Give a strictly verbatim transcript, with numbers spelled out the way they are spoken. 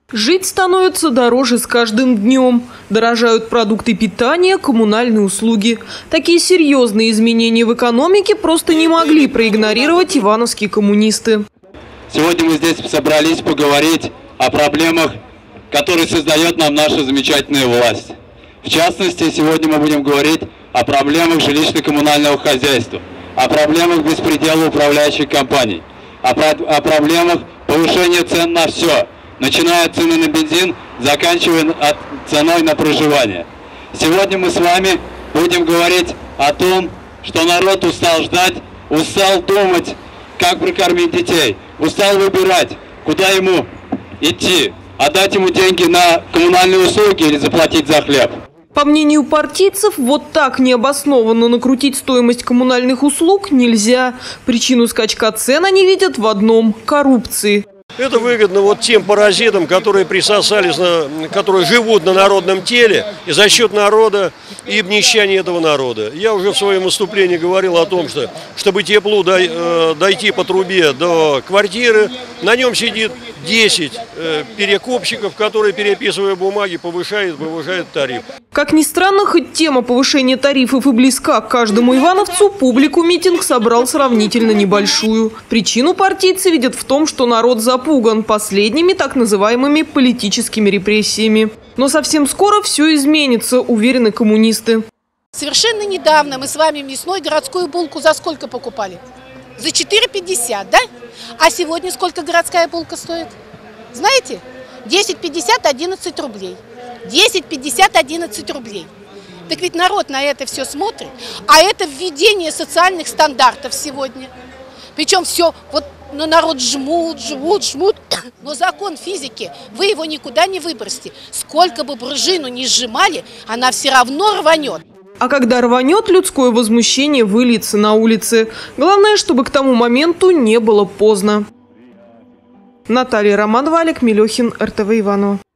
Жить становится дороже с каждым днем. Дорожают продукты питания, коммунальные услуги. Такие серьезные изменения в экономике просто не могли проигнорировать ивановские коммунисты. Сегодня мы здесь собрались поговорить о проблемах, которые создает нам наша замечательная власть. В частности, сегодня мы будем говорить о проблемах жилищно-коммунального хозяйства, о проблемах беспредела управляющих компаний, о, про о проблемах повышения цен на все, начиная от цены на бензин, заканчивая от ценой на проживание. Сегодня мы с вами будем говорить о том, что народ устал ждать, устал думать, как прокормить детей, устал выбирать, куда ему идти, отдать ему деньги на коммунальные услуги или заплатить за хлеб. По мнению партийцев, вот так необоснованно накрутить стоимость коммунальных услуг нельзя. Причину скачка цен они видят в одном – коррупции. Это выгодно вот тем паразитам, которые присосались, на, которые живут на народном теле, и за счет народа и обнищания этого народа. Я уже в своем выступлении говорил о том, что чтобы теплу дой, э, дойти по трубе до квартиры, на нем сидит десять э, перекупщиков, которые, переписывая бумаги, повышают, повышают тариф. Как ни странно, хоть тема повышения тарифов и близка к каждому ивановцу, публику митинг собрал сравнительно небольшую. Причину партийцы видят в том, что народ запуган последними так называемыми политическими репрессиями. Но совсем скоро все изменится, уверены коммунисты. Совершенно недавно мы с вами мясной городскую булку за сколько покупали? За четыре пятьдесят, да? А сегодня сколько городская булка стоит? Знаете? десять пятьдесят, одиннадцать рублей. десять пятьдесят, одиннадцать рублей. Так ведь народ на это все смотрит. А это введение социальных стандартов сегодня. Причем все, вот ну, народ жмут, жмут, жмут. Но закон физики, вы его никуда не выбросите. Сколько бы пружину ни сжимали, она все равно рванет. А когда рванет, людское возмущение выльется на улице. Главное, чтобы к тому моменту не было поздно. Наталья Романова, Олег Мелехин, эр тэ вэ Иваново.